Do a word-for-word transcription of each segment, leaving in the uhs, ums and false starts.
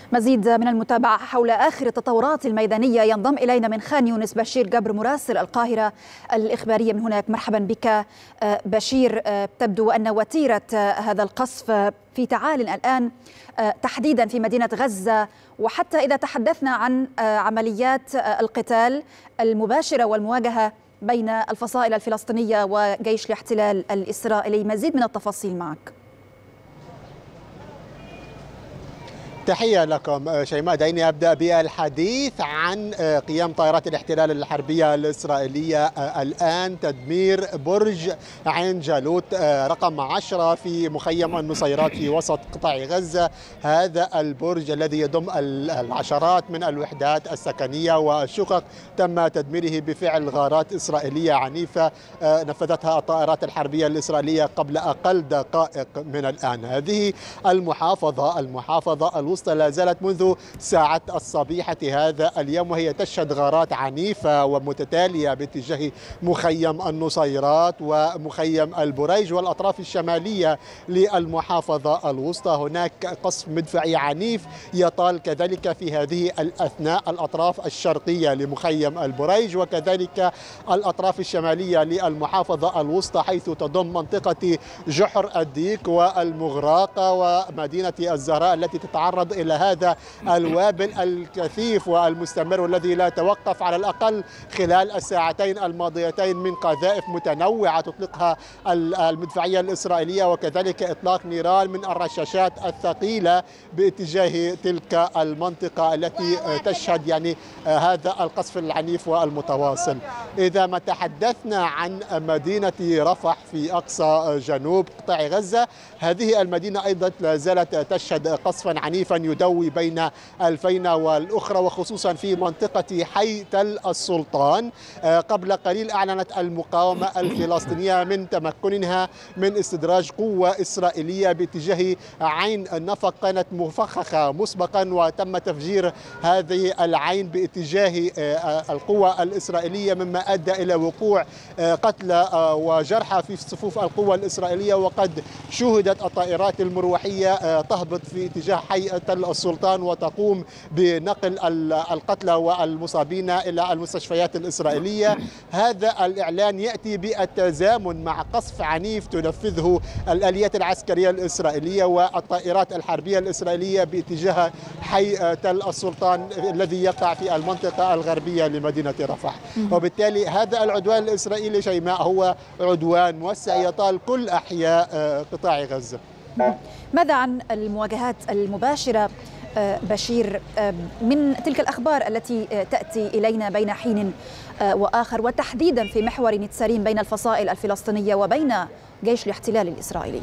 مزيد من المتابعة حول آخر التطورات الميدانية ينضم إلينا من خان يونس بشير جبر مراسل القاهرة الإخبارية من هناك. مرحبا بك بشير. تبدو أن وتيرة هذا القصف في تعال الآن تحديدا في مدينة غزة، وحتى إذا تحدثنا عن عمليات القتال المباشرة والمواجهة بين الفصائل الفلسطينية وجيش الاحتلال الإسرائيلي، مزيد من التفاصيل معك. تحية لكم شيماء. دعيني أبدأ بالحديث عن قيام طائرات الاحتلال الحربية الإسرائيلية الآن تدمير برج عين جالوت رقم عشرة في مخيم النصيرات في وسط قطاع غزة. هذا البرج الذي يضم العشرات من الوحدات السكنية والشقق تم تدميره بفعل غارات إسرائيلية عنيفة نفذتها الطائرات الحربية الإسرائيلية قبل أقل دقائق من الآن. هذه المحافظة المحافظة الوسطى لا زالت منذ ساعة الصبيحة هذا اليوم وهي تشهد غارات عنيفة ومتتالية باتجاه مخيم النصيرات ومخيم البريج والأطراف الشمالية للمحافظة الوسطى. هناك قصف مدفعي عنيف يطال كذلك في هذه الأثناء الأطراف الشرقية لمخيم البريج وكذلك الأطراف الشمالية للمحافظة الوسطى، حيث تضم منطقة جحر الديك والمغراقة ومدينة الزهراء التي تتعرض إلى هذا الوابل الكثيف والمستمر والذي لا توقف على الأقل خلال الساعتين الماضيتين من قذائف متنوعة تطلقها المدفعية الإسرائيلية وكذلك إطلاق نيران من الرشاشات الثقيلة باتجاه تلك المنطقة التي تشهد يعني هذا القصف العنيف والمتواصل. إذا ما تحدثنا عن مدينة رفح في أقصى جنوب قطاع غزة، هذه المدينة أيضا لا زالت تشهد قصفا عنيفا يدوي بين الفينة والأخرى وخصوصا في منطقة حي تل السلطان. قبل قليل أعلنت المقاومة الفلسطينية من تمكنها من استدراج قوة إسرائيلية باتجاه عين النفق كانت مفخخة مسبقا وتم تفجير هذه العين باتجاه القوة الإسرائيلية مما أدى إلى وقوع قتلى وجرحى في صفوف القوة الإسرائيلية. وقد شهدت الطائرات المروحية تهبط في اتجاه حي تل السلطان وتقوم بنقل القتلى والمصابين إلى المستشفيات الإسرائيلية. هذا الإعلان يأتي بالتزامن مع قصف عنيف تنفذه الآليات العسكرية الإسرائيلية والطائرات الحربية الإسرائيلية باتجاه حي تل السلطان الذي يقع في المنطقة الغربية لمدينة رفح. وبالتالي هذا العدوان الإسرائيلي شيماء هو عدوان موسع يطال كل أحياء قطاع غزة. ماذا عن المواجهات المباشرة بشير من تلك الأخبار التي تأتي إلينا بين حين وآخر وتحديدا في محور نتساريم بين الفصائل الفلسطينية وبين جيش الاحتلال الإسرائيلي؟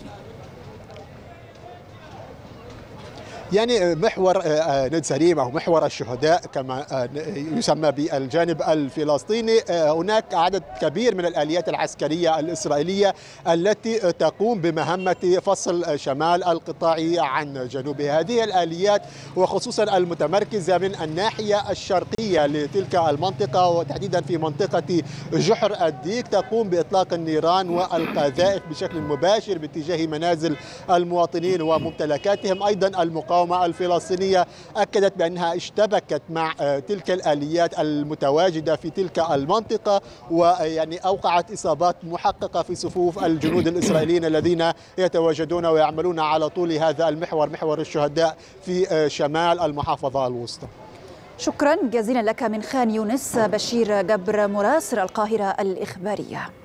يعني محور نتساريم أو محور الشهداء كما يسمى بالجانب الفلسطيني، هناك عدد كبير من الآليات العسكرية الإسرائيلية التي تقوم بمهمة فصل شمال القطاع عن جنوبه. هذه الآليات وخصوصا المتمركزة من الناحية الشرقية لتلك المنطقة وتحديدا في منطقة جحر الديك تقوم بإطلاق النيران والقذائف بشكل مباشر باتجاه منازل المواطنين وممتلكاتهم. أيضا المقاومة الفلسطينية أكدت بأنها اشتبكت مع تلك الآليات المتواجدة في تلك المنطقة ويعني أوقعت إصابات محققة في صفوف الجنود الإسرائيليين الذين يتواجدون ويعملون على طول هذا المحور محور الشهداء في شمال المحافظة الوسطى. شكرا جزيلا لك من خان يونس بشير جبر مراسل القاهرة الإخبارية.